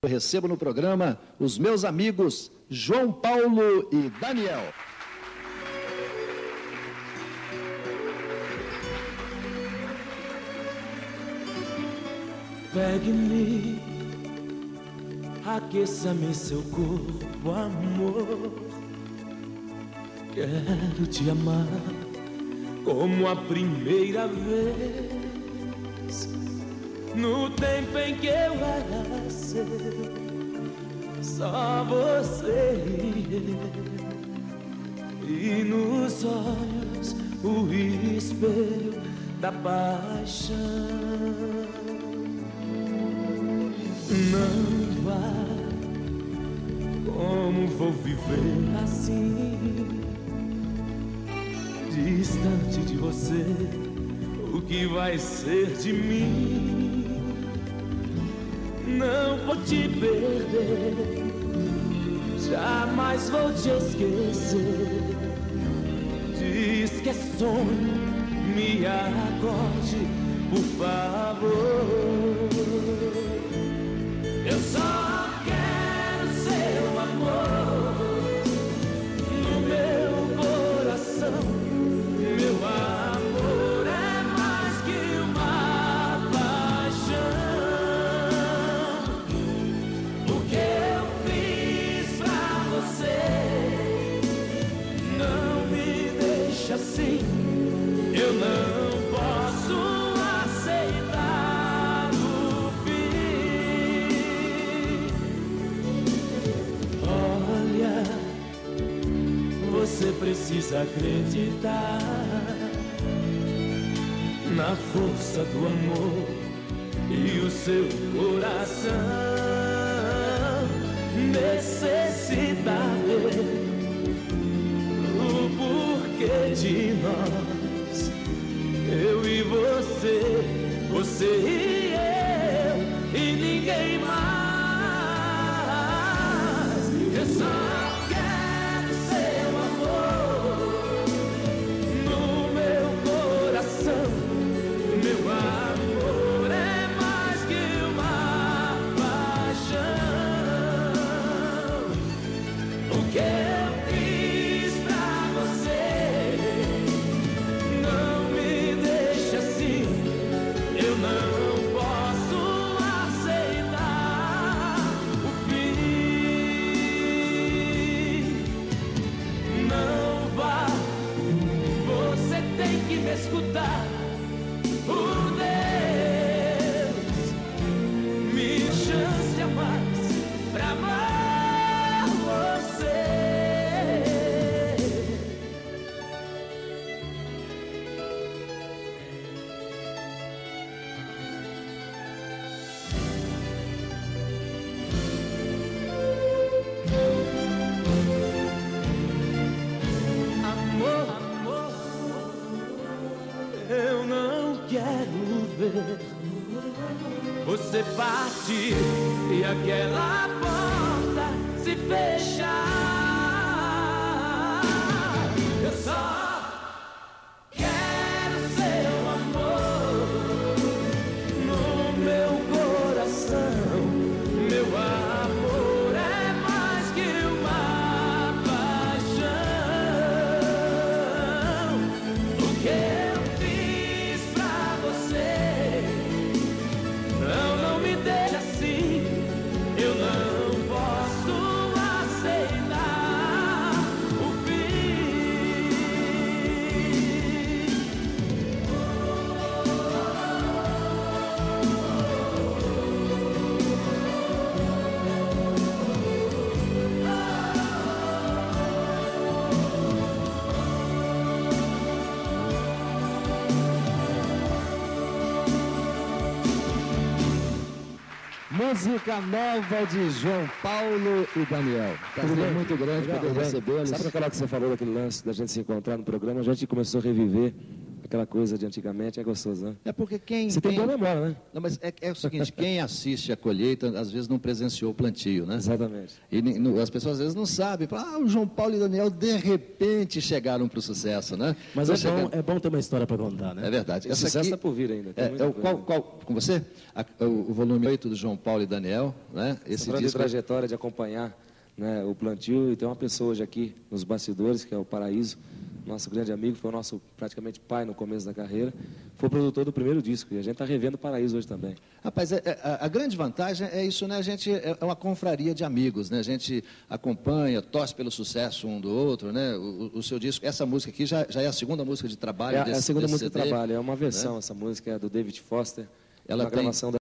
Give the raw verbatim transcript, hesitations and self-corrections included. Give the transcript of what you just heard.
Eu recebo no programa os meus amigos João Paulo e Daniel. Pegue-me, aqueça-me seu corpo, amor. Quero te amar como a primeira vez, no tempo em que eu era seu, só você e nos olhos o espelho da paixão. Não vai, como vou viver assim, distante de você, o que vai ser de mim? Não vou te perder, jamais vou te esquecer. Diz que é sonho, me acorde, por favor. Eu só quero seu amor no meu coração. Meu amor é mais que uma paixão. O que eu fiz pra você não me deixa assim. Eu não posso aceitar o fim. Olha, você precisa acreditar na força do amor e o seu coração necessita ver o porquê de nós, eu e você, você e eu e ninguém mais. Eu só quero seu amor no meu coração. Meu amor é mais que uma paixão. O que eu fiz pra você não me deixa assim. Eu não posso aceitar o fim. Não vá, você tem que me escutar. Por Deus, me chance a mais pra amar você. Amor, amor, eu não quero ver você partir e aquela porta se fechar. Eu só quero seu amor no meu coração. Meu amor é mais que uma paixão. O que eu fiz pra você não, não me deixa assim. Eu não posso aceitar o fim. Música nova de João Paulo e Daniel. Prazer muito grande poder recebê-los. Sabe aquela que você falou daquele lance da gente se encontrar no programa? A gente começou a reviver aquela coisa de antigamente, é gostoso, né? É porque quem... Você quem... tem boa memória, né? Não, mas é, é o seguinte, quem assiste a colheita, às vezes não presenciou o plantio, né? Exatamente. E no, as pessoas às vezes não sabem, falam, ah, o João Paulo e o Daniel de repente chegaram para o sucesso, né? Mas Então, é, bom, chega... é bom ter uma história para contar, né? É verdade. O Essa sucesso aqui... está por vir ainda. É, é o, qual, qual, com você? A, o, o volume oito do João Paulo e Daniel, né? Esse Essa disco... de trajetória, de acompanhar, né, o plantio, e tem uma pessoa hoje aqui nos bastidores, que é o Paraíso, nosso grande amigo, foi o nosso praticamente pai no começo da carreira, foi o produtor do primeiro disco, e a gente está revendo o Paraíso hoje também. Rapaz, é, é, a, a grande vantagem é isso, né? A gente é, é uma confraria de amigos, né? A gente acompanha, torce pelo sucesso um do outro, né? O, o, o seu disco, essa música aqui já, já é a segunda música de trabalho É, desse, é a segunda desse música C D, de trabalho, é uma versão, né? essa música é do David Foster, Ela uma tem... gravação da